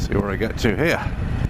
See where I get to here.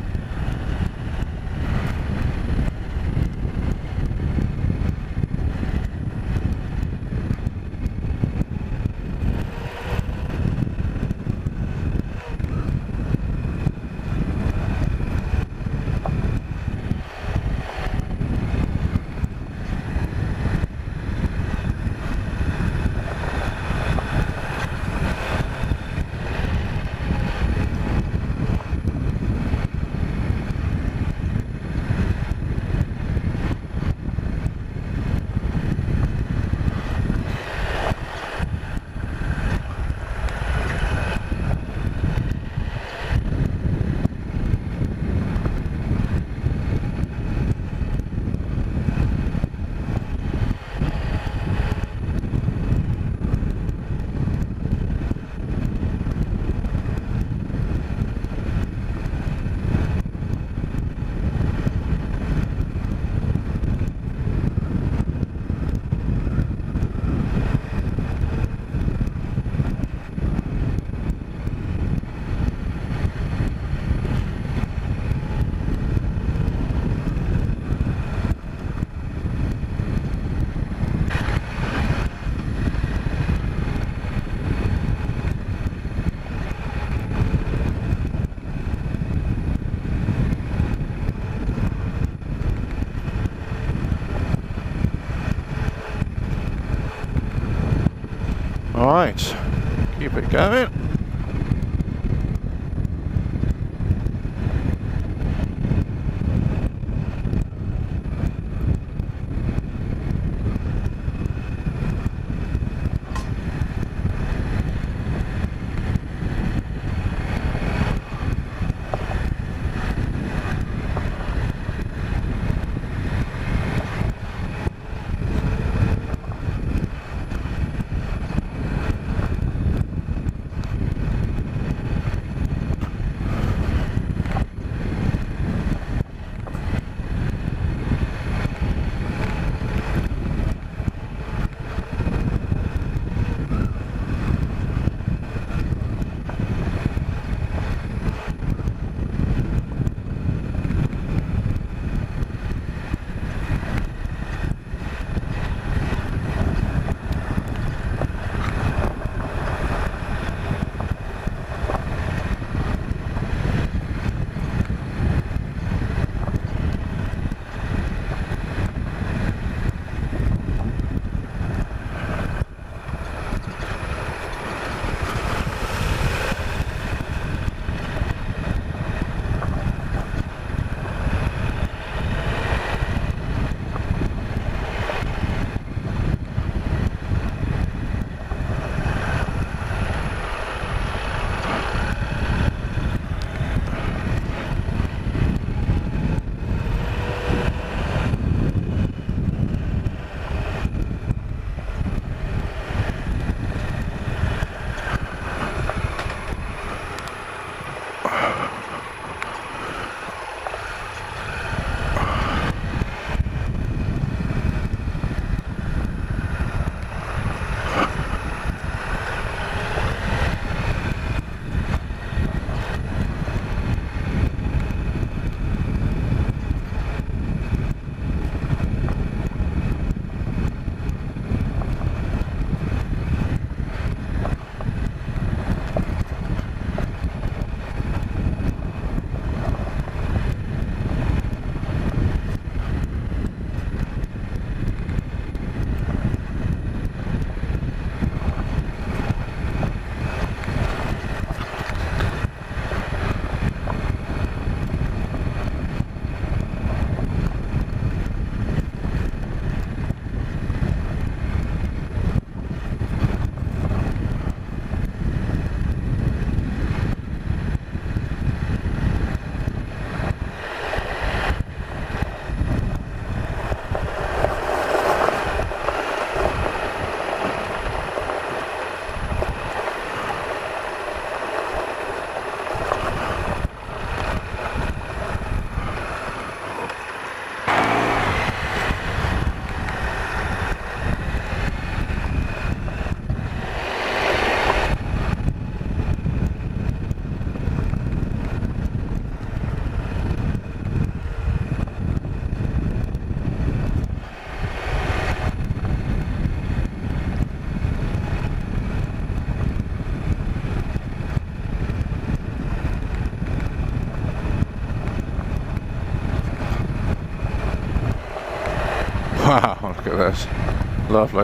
Alright, keep it going. at this. Lovely.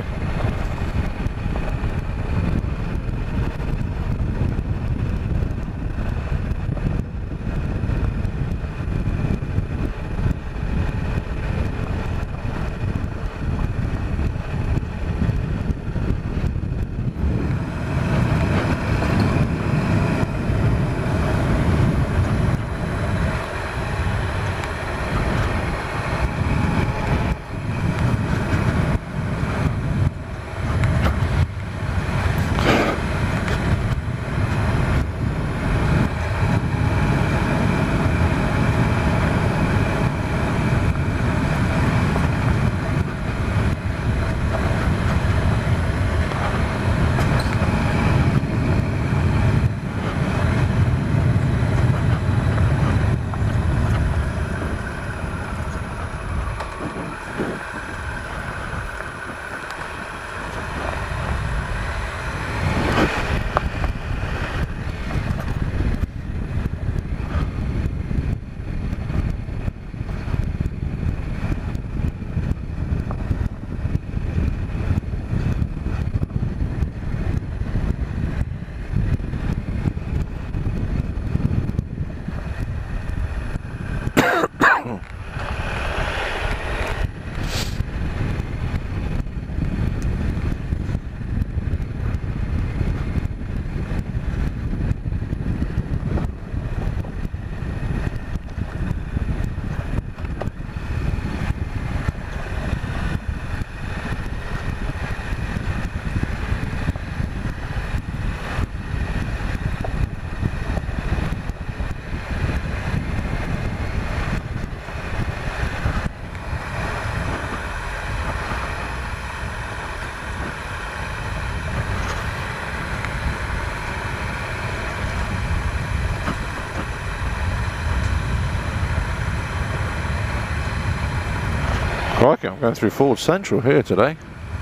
Crikey, I'm going through Ford Central here today.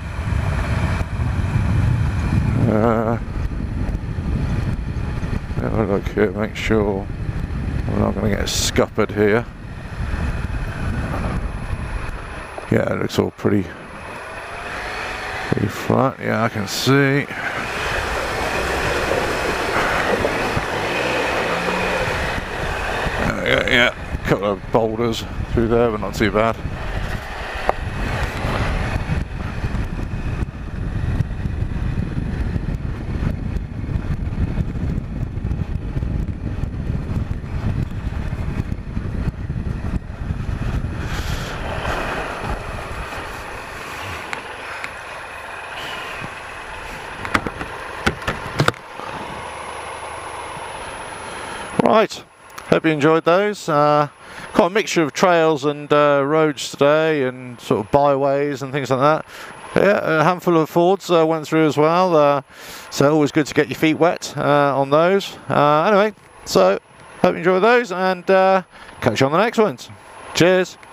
Have a look here, make sure we're not going to get scuppered here. Yeah, it looks all pretty flat. Yeah, I can see. Yeah, a couple of boulders through there, but not too bad. Right, hope you enjoyed those. Quite a mixture of trails and roads today, and sort of byways and things like that. Yeah, a handful of Fords went through as well, so always good to get your feet wet on those. Anyway, so hope you enjoy those, and catch you on the next ones. Cheers.